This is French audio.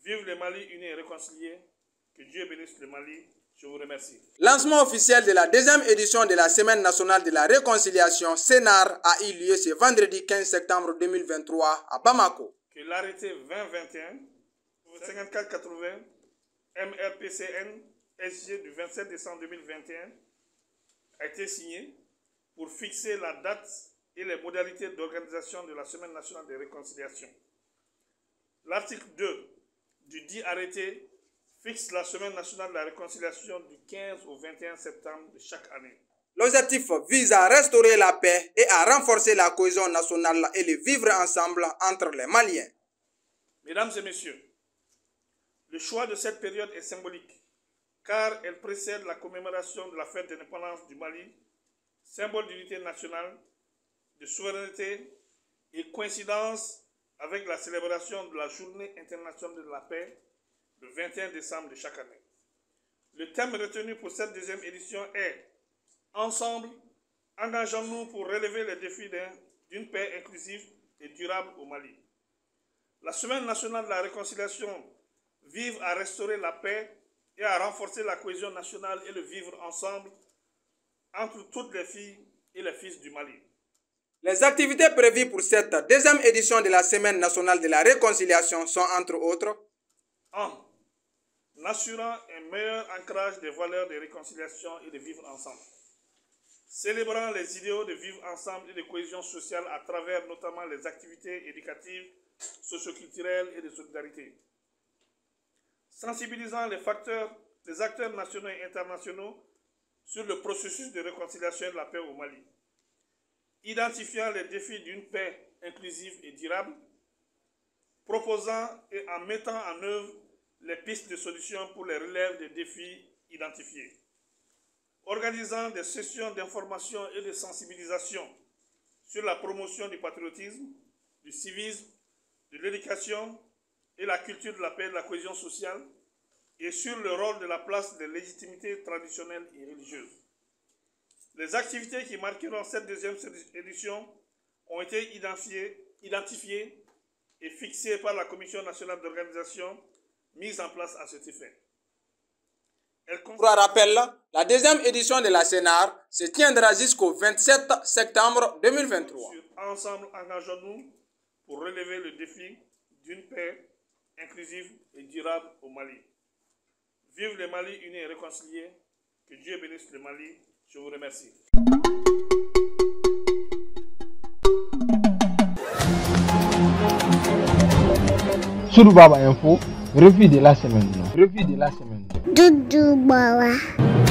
Vive le Mali uni et réconcilié. Que Dieu bénisse le Mali. Je vous remercie. Lancement officiel de la deuxième édition de la Semaine nationale de la réconciliation CNAR a eu lieu ce vendredi 15 septembre 2023 à Bamako. Que l'arrêté 2021 5480 MRPCN SG du 27 décembre 2021 a été signé pour fixer la date et les modalités d'organisation de la Semaine nationale de réconciliation. L'article 2 du dit arrêté fixe la Semaine nationale de la réconciliation du 15 au 21 septembre de chaque année. L'objectif vise à restaurer la paix et à renforcer la cohésion nationale et le vivre ensemble entre les Maliens. Mesdames et messieurs, le choix de cette période est symbolique car elle précède la commémoration de la fête d'indépendance du Mali, symbole d'unité nationale, de souveraineté et coïncidence avec la célébration de la Journée internationale de la paix le 21 décembre de chaque année. Le thème retenu pour cette deuxième édition est « Ensemble, engageons-nous pour relever les défis d'une paix inclusive et durable au Mali ». La Semaine nationale de la réconciliation vise à restaurer la paix et à renforcer la cohésion nationale et le vivre ensemble entre toutes les filles et les fils du Mali. Les activités prévues pour cette deuxième édition de la Semaine nationale de la réconciliation sont entre autres 1. En assurant un meilleur ancrage des valeurs de réconciliation et de vivre ensemble. Célébrant les idéaux de vivre ensemble et de cohésion sociale à travers notamment les activités éducatives, socioculturelles et de solidarité. Sensibilisant les acteurs nationaux et internationaux sur le processus de réconciliation et de la paix au Mali. Identifiant les défis d'une paix inclusive et durable. Proposant et en mettant en œuvre les pistes de solutions pour les relèves des défis identifiés. Organisant des sessions d'information et de sensibilisation sur la promotion du patriotisme, du civisme, de l'éducation et la culture de la paix et de la cohésion sociale et sur le rôle de la place des légitimités traditionnelles et religieuses. Les activités qui marqueront cette deuxième édition ont été identifiées et fixées par la Commission nationale d'organisation mise en place à cet effet. Pour rappel, la deuxième édition de la CNAR se tiendra jusqu'au 27 septembre 2023. Ensemble, engageons-nous pour relever le défi d'une paix inclusive et durable au Mali. Vive le Mali uni et réconcilié. Que Dieu bénisse le Mali. Je vous remercie. Sur Baba Info, revue de la semaine. Revue de la semaine. Doudou Baba.